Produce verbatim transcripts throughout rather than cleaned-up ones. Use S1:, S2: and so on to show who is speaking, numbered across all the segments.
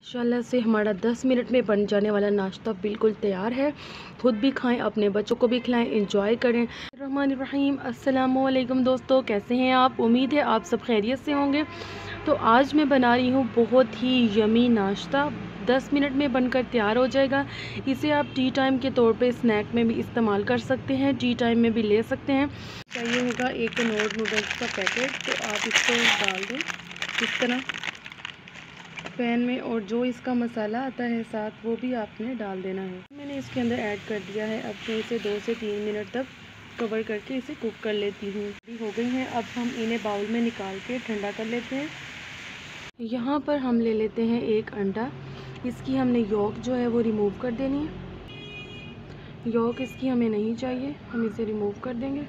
S1: माशाल्लाह से हमारा दस मिनट में बन जाने वाला नाश्ता बिल्कुल तैयार है। खुद भी खाएं, अपने बच्चों को भी खिलाएं, एंजॉय करें। रहमान रहीम, अस्सलामु अलैकुम दोस्तों, कैसे हैं आप? उम्मीद है आप सब खैरियत से होंगे। तो आज मैं बना रही हूँ बहुत ही यमी नाश्ता, दस मिनट में बनकर तैयार हो जाएगा। इसे आप टी टाइम के तौर पे स्नैक में भी इस्तेमाल कर सकते हैं, टी टाइम में भी ले सकते हैं। चाहिए होगा एक कनौर नूडल्स का पैकेट, तो आप इसको डाल दें इस तरह पैन में, और जो इसका मसाला आता है साथ वो भी आपने डाल देना है। मैंने इसके अंदर ऐड कर दिया है। अब मैं इसे दो से तीन मिनट तक कवर करके इसे कुक कर लेती हूँ। हो गई हैं। अब हम इन्हें बाउल में निकाल के ठंडा कर लेते हैं। यहाँ पर हम ले लेते हैं एक अंडा। इसकी हमने यॉक जो है वो रिमूव कर देनी है। यॉक इसकी हमें नहीं चाहिए, हम इसे रिमूव कर देंगे।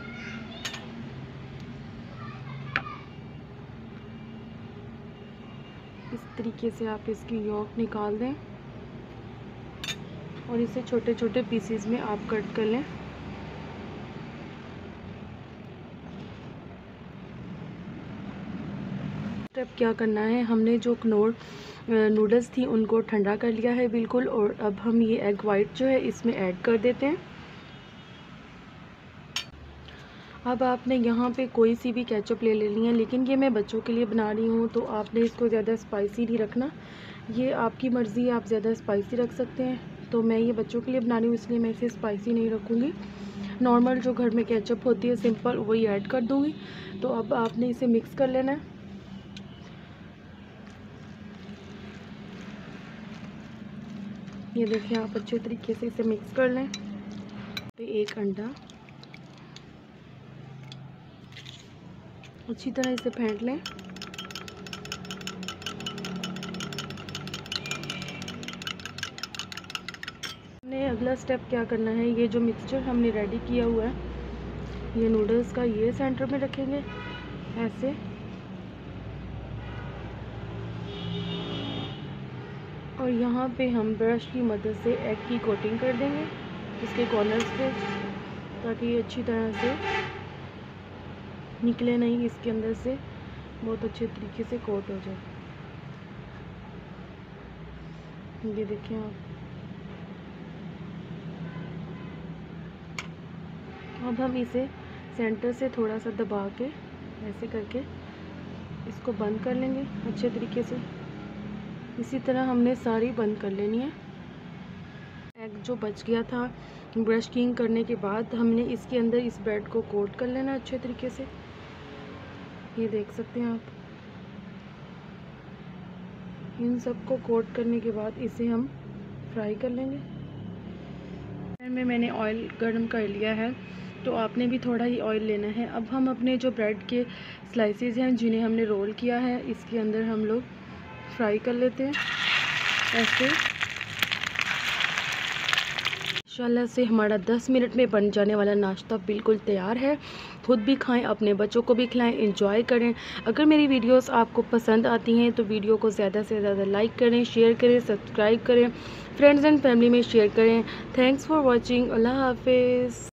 S1: इस तरीके से आप इसकी यॉक निकाल दें और इसे छोटे छोटे पीसेस में आप कट कर लें। स्टेप क्या करना है, हमने जो कनौर नूडल्स थी उनको ठंडा कर लिया है बिल्कुल, और अब हम ये एग वाइट जो है इसमें ऐड कर देते हैं। अब आपने यहाँ पे कोई सी भी केचप ले लेनी है, लेकिन ये मैं बच्चों के लिए बना रही हूँ तो आपने इसको ज़्यादा स्पाइसी नहीं रखना। ये आपकी मर्ज़ी है, आप ज़्यादा स्पाइसी रख सकते हैं। तो मैं ये बच्चों के लिए बना रही हूँ, इसलिए मैं इसे स्पाइसी नहीं रखूँगी। नॉर्मल जो घर में केचप होती है सिंपल, वही ऐड कर दूँगी। तो अब आपने इसे मिक्स कर लेना है। ये देखिए, आप अच्छे तरीके से इसे मिक्स कर लें। तो एक अंडा अच्छी तरह इसे फेंट लें। हमने अगला स्टेप क्या करना है, ये जो मिक्सचर हमने रेडी किया हुआ है ये नूडल्स का, ये सेंटर में रखेंगे ऐसे। और यहाँ पे हम ब्रश की मदद से एग की कोटिंग कर देंगे इसके कॉर्नर्स पे, ताकि ये अच्छी तरह से निकले नहीं, इसके अंदर से बहुत अच्छे तरीके से कोट हो जाए। ये देखिए आप। अब हम इसे सेंटर से थोड़ा सा दबा के ऐसे करके इसको बंद कर लेंगे अच्छे तरीके से। इसी तरह हमने सारी बंद कर लेनी है। एग जो बच गया था ब्रश किंग करने के बाद, हमने इसके अंदर इस ब्रेड को कोट कर लेना अच्छे तरीके से। ये देख सकते हैं आप। इन सबको कोट करने के बाद इसे हम फ्राई कर लेंगे। पैन में मैंने ऑयल गर्म कर लिया है, तो आपने भी थोड़ा ही ऑयल लेना है। अब हम अपने जो ब्रेड के स्लाइसेस हैं जिन्हें हमने रोल किया है, इसके अंदर हम लोग फ्राई कर लेते हैं ऐसे। माशाल्लाह से हमारा दस मिनट में बन जाने वाला नाश्ता बिल्कुल तैयार है। खुद भी खाएं, अपने बच्चों को भी खिलाएं, एंजॉय करें। अगर मेरी वीडियोस आपको पसंद आती हैं तो वीडियो को ज़्यादा से ज़्यादा लाइक करें, शेयर करें, सब्सक्राइब करें, फ्रेंड्स एंड फैमिली में शेयर करें। Thanks for watching. अल्लाह हाफिज़।